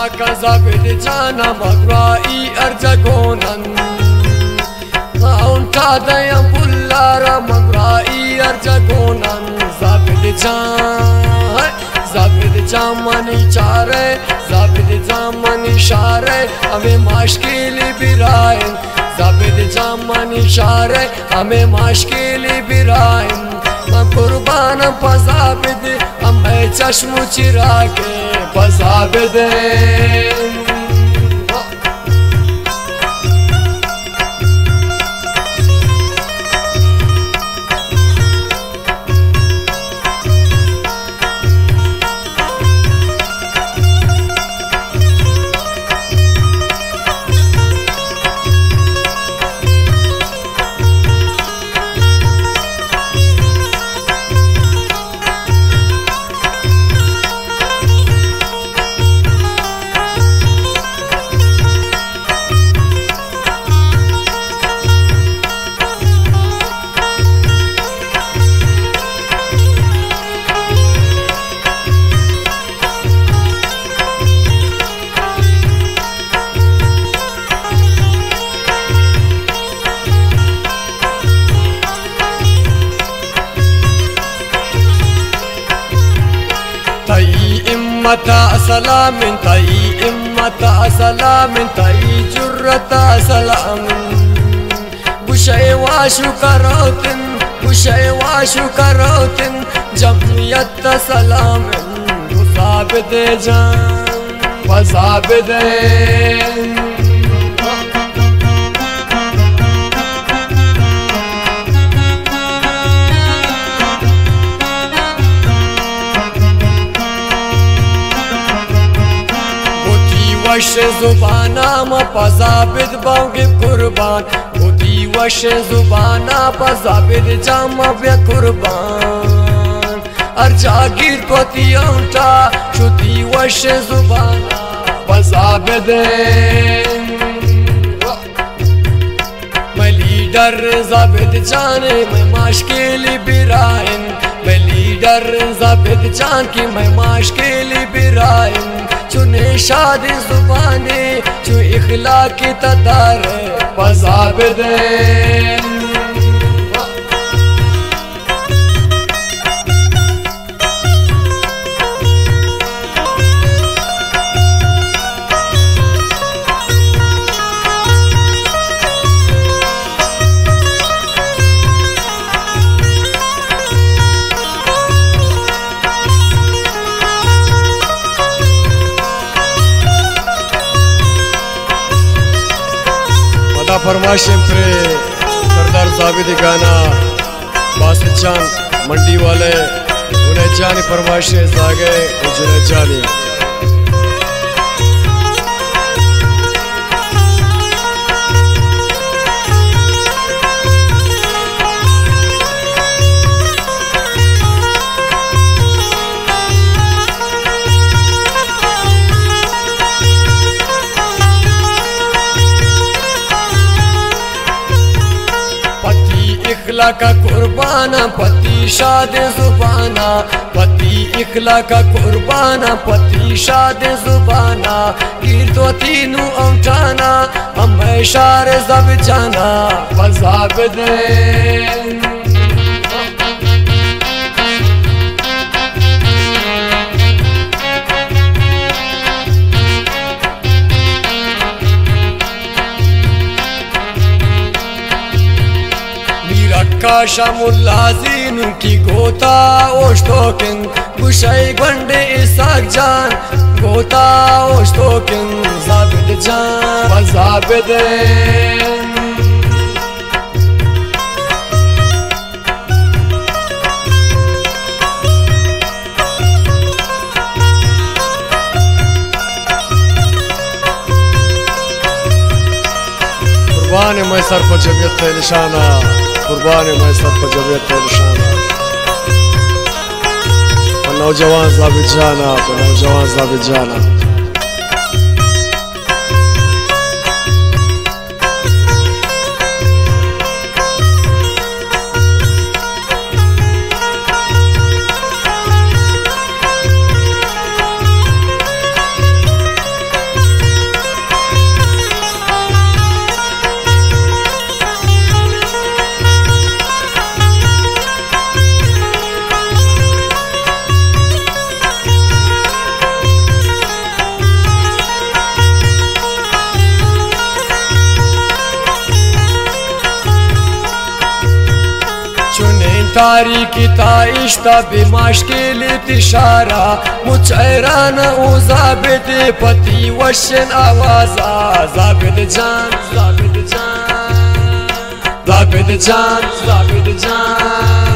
ka zabit jana magrai arjagonan aun ta dayam pullara magrai arjagonan zabit jamani chare zabit jamani share ame mashkili birain zabit jamani share ame mashkili birain कुर्बान पजाबिद हमें चश्मु चिरा के पजाबिद إمتا سلام تاي إمتا سلام تاي جرتا سلام بشي وشكرات بشي وشكرات جمعية سلام وزابد جان وزابد वश जुबाना म पजाबिद बांगे कुर्बान खुदी वश जुबाना पजाबिद जाम बे कुर्बान और जागीर पति औटा शुदी वश जुबाना पजाबिद मैं लीडर जाबिद जाने मैं माशकेली बिराइन मैं लीडर जाबिद जान की मैं माशकेली बिराइन चुने शादी जुबाने चु इखलाकी तदार पजाबिद फरमाइश सरदार जावेद गाना बासित जान मंडी वाले उन्हें जानी फरमाइश जागे जुने जानी इखला का कुर्बाना पति शाद जुबाना पति इखला का कुर्बाना पति शाद जुबाना गिर तो तीनू औटाना हमें शार जब जाना पजाबिद काशा मुल्लाजीन की गोता ओश्तोकिन गुशाई गंडे इसाक जान गोता ओश्तोकिन जाबिद जान जाबिद कुर्बान मैं सर पर जमीयत निशाना कुर्बान मैं सब पर जमीयत निशाना नौजवान जाबिद जाना नौजवान जाबिद जाना تاریکی تا اشتا بمشکل تشارا مچعران و زابد پتی وشن آوازا زابد جان زابد جان زابد جان زابد جان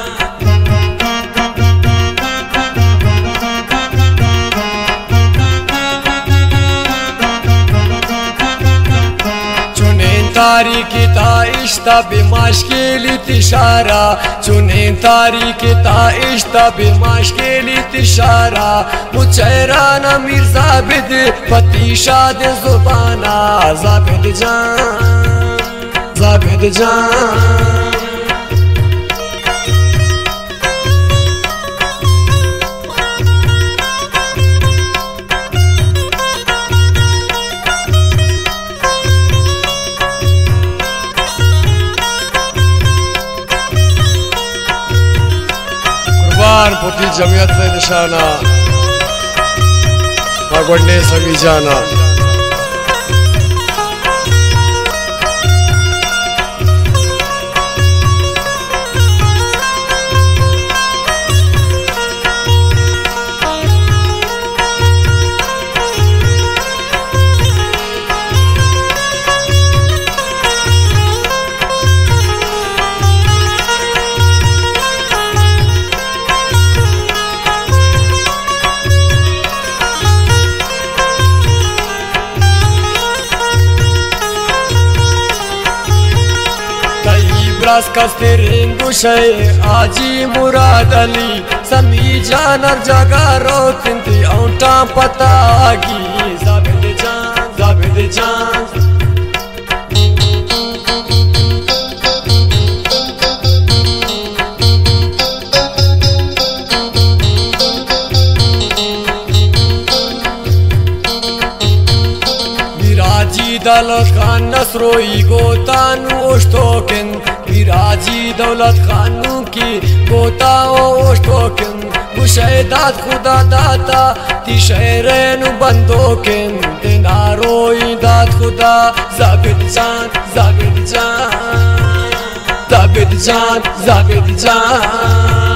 تاریکی تا اشتا بمشکل تشارا چونین تاریکی تا اشتا بمشکل تشارا مچعران میر زابد پتی شاد زبانا زابد جان زابد جان پوتی جمعیت سے نشانہ پگڑنے سمی جانا कस्तरीन गुशे आजी मुराद अली समी जानर जगा रो तिंती औंटा पतागी जाबिद जान जाबिद जान मिराजी दौलत खान नसरोई गोतानु ओश्तोकिन मिराजी दौलत खानू की गोता ओश्तोकिन मुशैदात खुदा दाता ती शहरेनु बंदोकिन दिनारोई दात खुदा जाबिद जान जाबिद जान जाबिद जान जाबिद जान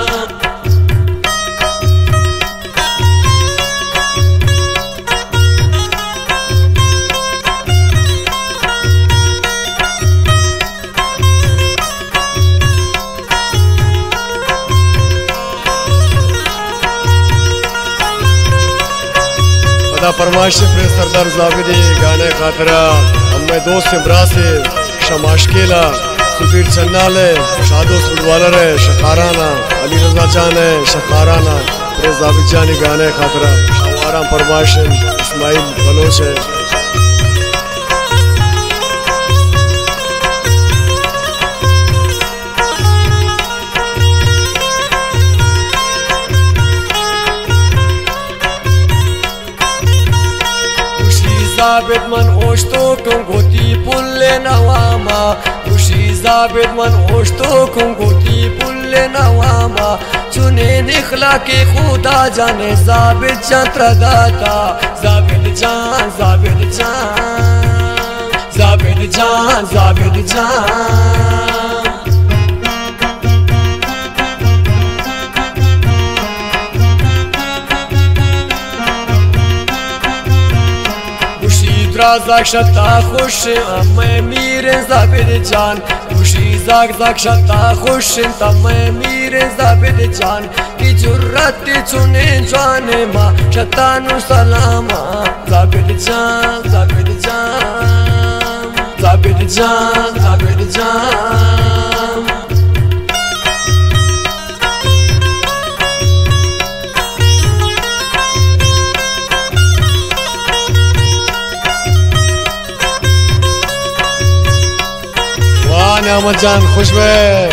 फरमाइश प्रेस सरदार जाबिदी गाने खातरा हमें दोस्त इमरा से शमाशकेला सुबीर चन्नाले शादो सुडवालर है शखाराना अली रजा जान है शखाराना प्रेस जाबिद जानी गाने खातरा हमारा फरमाइश इस्माइल बलोच है زابد من اوشتو کن گوتی پل نواما خوشی زابد من اوشتو کن گوتی پل نواما چونه نخلا که خدا جانے زابد چتر داتا زابد جان زابد جان زابد جان زابد جان زاک شتا خوش اما میره زابد جان خوشی زاک شتا خوش تم میره زابد جان کی جرأت چونه جان ما شتانو سلاما زابد جان زابد جان زابد جان زابد جان अहमद जान खुश में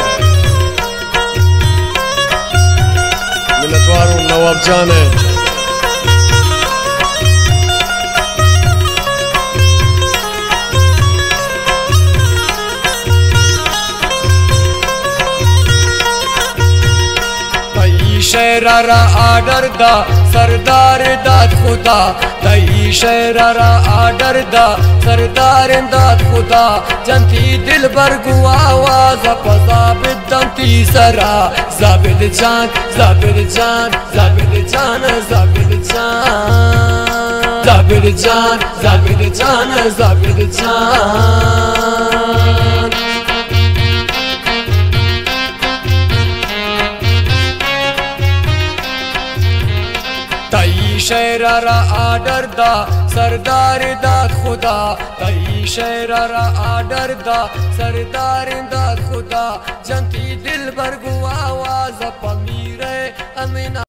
मिलतवार नवाब जान है शेरा आर्डर दा سردار داد خدا تئی شعر را آڈر دا سردار داد خدا جنتی دل برگو آواز پا زابد دمتی سرا زابد جان زابد جان زابد جان زابد جان زابد جان زابد جان زابد جان تئی شعر را آڈر دا سردار داد خدا تئی شعر را آڈر دا سردار داد خدا جنتی دل برگو آواز پا میرے امین